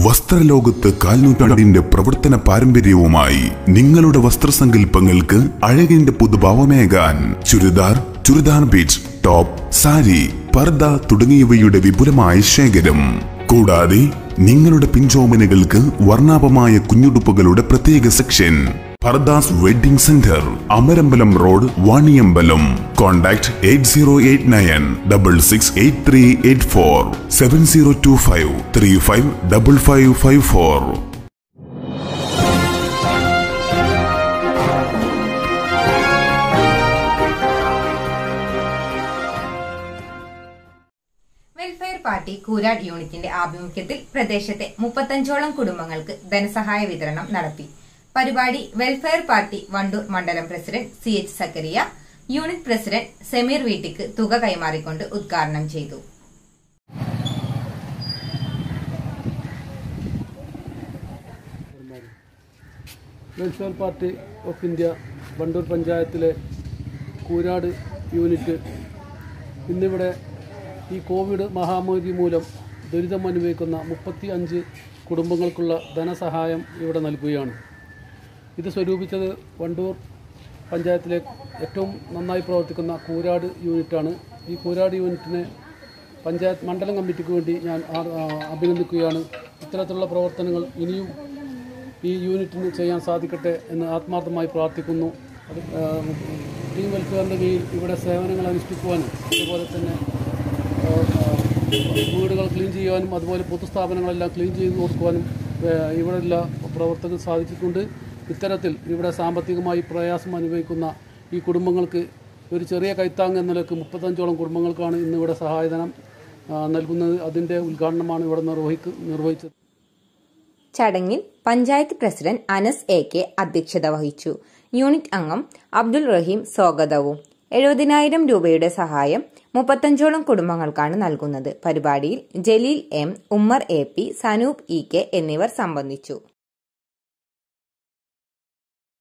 വസ്ത്രലോകത്ത് കാൽനൂറ്റാണ്ടിന്റെ പ്രവർത്തന പാരമ്പര്യവുമായി നിങ്ങളുടെ വസ്ത്രസങ്കല്പങ്ങൾക്ക് അഴകിന്റെ പുതുഭാവമേകാൻ ചുരിദാർ ബീച്ച്, ടോപ്പ്, സാരി, പർദ തുടങ്ങിയവയുടെ വിപുലമായ ശേഖരം. കൂടാതെ നിങ്ങളുടെ പിഞ്ചോമനകൾക്ക് വർണ്ണാഭമായ കുഞ്ഞുടുപ്പുകളുടെ പ്രത്യേക section. Fardas wedding centre, Amarambalam road, Vaniyambalam. Contact 8089668384 7025355554. Welfare party Koorad യൂണിറ്റിന്റെ ആഭിമുഖ്യത്തിൽ പ്രദേശത്തെ 35ഓളം കുടുംബങ്ങൾക്ക് ധനസഹായ വിതരണം നടത്തി. പരിപാടി വെൽഫെയർ പാർട്ടി വണ്ടൂർ മണ്ഡലം president CH Zakariya, unit president Sameer വീട്ടിക്ക് തുക കൈമാറിക്കൊണ്ട് ഉദ്ഘാടനം ചെയ്തു. Welfare party of India Wandoor പഞ്ചായത്തിലെ കൂരാട് യൂണിറ്റ് ഇന്നിവിടെ ഈ കോവിഡ് മഹാമാരി മൂലം ദുരിതമനുഭവിക്കുന്ന 35 കുടുംബങ്ങൾക്കുള്ള ധനസഹായം ഇവിടെ നൽകുകയാണ്. ഇത് സ്വരൂപിച്ചത് വണ്ടൂർ പഞ്ചായത്തിലെ ഏറ്റവും നന്നായി പ്രവർത്തിക്കുന്ന കൂരാട് യൂണിറ്റാണ്. ഈ കൂരാട് യൂണിറ്റിനെ പഞ്ചായത്ത് മണ്ഡലം കമ്മിറ്റിക്ക് വേണ്ടി ഞാൻ അഭിനന്ദിക്കുകയാണ്. ഇത്തരത്തിലുള്ള പ്രവർത്തനങ്ങൾ ഇനിയും ഈ യൂണിറ്റിന് ചെയ്യാൻ സാധിക്കട്ടെ എന്ന് ആത്മാർത്ഥമായി പ്രാർത്ഥിക്കുന്നു. ടീം വെൽഫെയറിൻ്റെ കീഴിൽ ഇവിടെ സേവനങ്ങൾ അനുഷ്ഠിക്കുവാനും അതുപോലെ തന്നെ വീടുകൾ ക്ലീൻ ചെയ്യുവാനും അതുപോലെ പൊതുസ്ഥാപനങ്ങളെല്ലാം ക്ലീൻ ചെയ്ത് കൊടുക്കുവാനും ഇവിടെയുള്ള പ്രവർത്തകർ സാധിച്ചിട്ടുണ്ട്. ഇത്തരത്തിൽ ഇവിടെ സാമ്പത്തികമായി പ്രയാസം അനുഭവിക്കുന്ന ഈ കുടുംബങ്ങൾക്ക് ഒരു ചെറിയ കൈത്താങ് എന്ന നിലയ്ക്ക് 35ഓളം കുടുംബങ്ങൾക്കാണ് ഇന്നിവിടെ സഹായധനം നൽകുന്നത്. അതിൻ്റെ ഉദ്ഘാടനമാണ് ഇവിടെ നിർവഹിച്ചത്. ചടങ്ങിൽ പഞ്ചായത്ത് പ്രസിഡന്റ് അനസ് AK അധ്യക്ഷത വഹിച്ചു. യൂണിറ്റ് അംഗം അബ്ദുൾ റഹീം സ്വാഗതവും. 70,000 രൂപയുടെ സഹായം 35ഓളം കുടുംബങ്ങൾക്കാണ് നൽകുന്നത്. പരിപാടിയിൽ Jaleel M, Ummer AP, Sanoop EK എന്നിവർ സംബന്ധിച്ചു.